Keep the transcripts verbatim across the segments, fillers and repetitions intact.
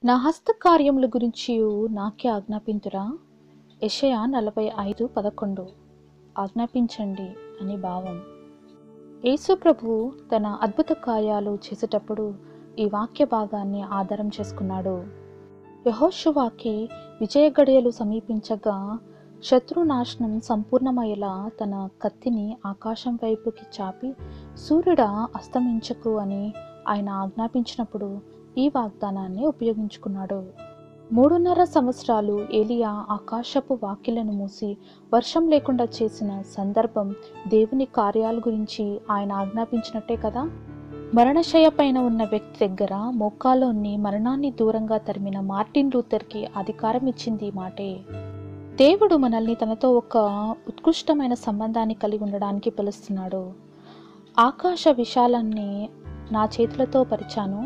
నా హస్తకార్యముల గురించియు నాకే ఆజ్ఞాపింతురా. యెషయా నలభై ఐదు పదకొండు. ఆజ్ఞాపించండి అని భావం. యేసు ప్రభువు తన అద్భుత కార్యాలు చేసేటప్పుడు ఈ వాక్య భాగాన్ని ఆధారం చేసుకున్నాడు. యెహోషువాకి విజయ గడియలు సమీపించగా శత్రునాశనం సంపూర్ణమయ్యేలా తన కత్తిని ఆకాశం వైపుకి చాపి సూర్యుడా అస్తమించకు అని ఆయన ఆజ్ఞాపించినప్పుడు ఈ వాగ్దానాన్ని ఉపయోగించుకున్నాడు. మూడున్నర సంవత్సరాలు ఏలియా ఆకాశపు వాకిళ్లను మూసి వర్షం లేకుండా చేసిన సందర్భం దేవుని కార్యాల గురించి ఆయన ఆజ్ఞాపించినట్టే కదా. మరణశయ్య పైన ఉన్న వ్యక్తి దగ్గర మోకాల్లోని మరణాన్ని దూరంగా తరిమిన మార్టిన్ లూథర్కి అధికారం ఇచ్చింది ఈ మాటే. దేవుడు మనల్ని తనతో ఒక ఉత్కృష్టమైన సంబంధాన్ని కలిగి ఉండడానికి పిలుస్తున్నాడు. ఆకాశ విశాలాన్ని నా చేతులతో పరిచాను,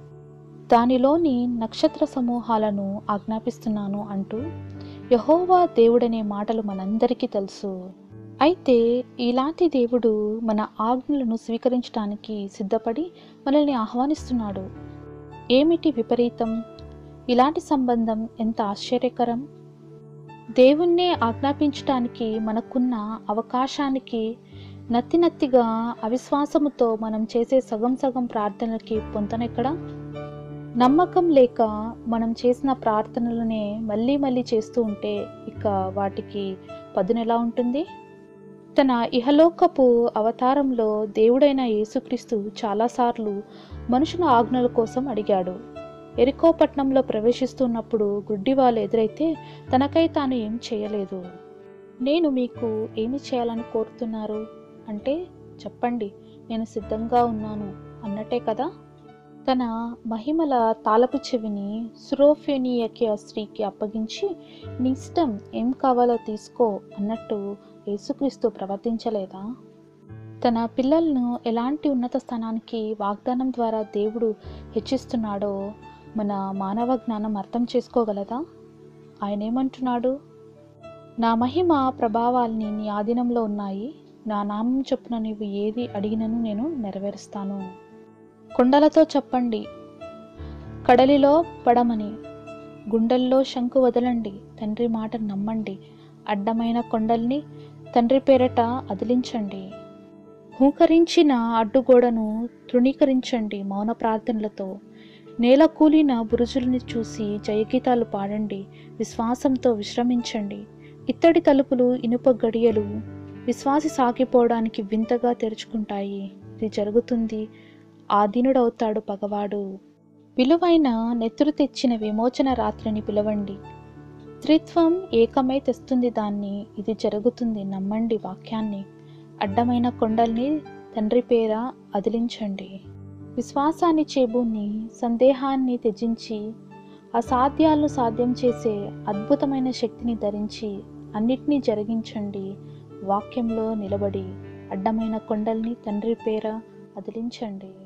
దానిలోని నక్షత్ర సమూహాలను ఆజ్ఞాపిస్తున్నాను అంటూ యెహోవా దేవుడనే మాటలు మనందరికీ తెలుసు. అయితే ఇలాంటి దేవుడు మన ఆజ్ఞలను స్వీకరించడానికి సిద్ధపడి మనల్ని ఆహ్వానిస్తున్నాడు. ఏమిటి విపరీతం? ఇలాంటి సంబంధం ఎంత ఆశ్చర్యకరం! దేవుణ్ణే ఆజ్ఞాపించటానికి మనకున్న అవకాశానికి నత్తి నత్తిగా అవిశ్వాసముతో మనం చేసే సగం సగం ప్రార్థనలకి పొంతనెక్కడ? నమ్మకం లేక మనం చేసిన ప్రార్థనలనే మళ్ళీ మళ్ళీ చేస్తూ ఉంటే ఇక వాటికి పదునెలా ఉంటుంది? తన ఇహలోకపు అవతారంలో దేవుడైన యేసుక్రీస్తు చాలాసార్లు మనుషుల ఆజ్ఞల కోసం అడిగాడు. ఎరికో పట్టణంలో ప్రవేశిస్తున్నప్పుడు గుడ్డి వాళ్ళు ఎదురైతే తనకై తాను ఏం చేయలేదు. నేను మీకు ఏమి చేయాలని కోరుతున్నారు అంటే చెప్పండి, నేను సిద్ధంగా ఉన్నాను అన్నట్టే కదా. తన మహిమల తాళపు చెవిని సురోఫెనియకి ఆ స్త్రీకి అప్పగించి నీ ఇష్టం ఏం కావాలో తీసుకో అన్నట్టు యేసుక్రీస్తు ప్రవర్తించలేదా? తన పిల్లలను ఎలాంటి ఉన్నత స్థానానికి వాగ్దానం ద్వారా దేవుడు హెచ్చిస్తున్నాడో మన మానవ జ్ఞానం అర్థం చేసుకోగలదా? ఆయన ఏమంటున్నాడు? నా మహిమ ప్రభావాల్ని నీ ఆధీనంలో ఉన్నాయి, నా నామం చొప్పున నీవు ఏది అడిగినను నేను నెరవేరుస్తాను. కొండలతో చెప్పండి, కడలిలో పడమని, గుండెల్లో శంకు వదలండి, తండ్రి మాట నమ్మండి, అడ్డమైన కొండల్ని తండ్రి పేరట అదిలించండి, హూకరించిన అడ్డుగోడను తృణీకరించండి మౌన ప్రార్థనలతో, నేల కూలిన బురుజుల్ని చూసి జయగీతాలు పాడండి, విశ్వాసంతో విశ్రమించండి. ఇత్తడి తలుపులు ఇనుప గడియలు విశ్వాసి సాగిపోవడానికి వింతగా తెరుచుకుంటాయి. ఇది జరుగుతుంది, ఆధీనుడవుతాడు పగవాడు. విలువైన నెత్తురు తెచ్చిన విమోచన రాత్రిని పిలవండి. స్త్రీత్వం ఏకమై తెస్తుంది దాన్ని, ఇది జరుగుతుంది, నమ్మండి వాక్యాన్ని. అడ్డమైన కొండల్ని తండ్రి పేర అదిలించండి. విశ్వాసాన్ని చేబూని సందేహాన్ని త్యజించి అసాధ్యాలను సాధ్యం చేసే అద్భుతమైన శక్తిని ధరించి అన్నిటినీ జరిగించండి. వాక్యంలో నిలబడి అడ్డమైన కొండల్ని తండ్రి పేర అదిలించండి.